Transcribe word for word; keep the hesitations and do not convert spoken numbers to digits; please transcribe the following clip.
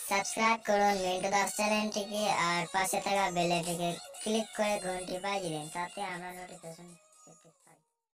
subscribe করুন মিন্টু দাস চ্যানেলটিকে আর পাশে থাকা বেল আইকনটিকে ক্লিক করে ঘন্টি বাজিয়ে দিন, তাতে আমরা নোটিফিকেশন পেতে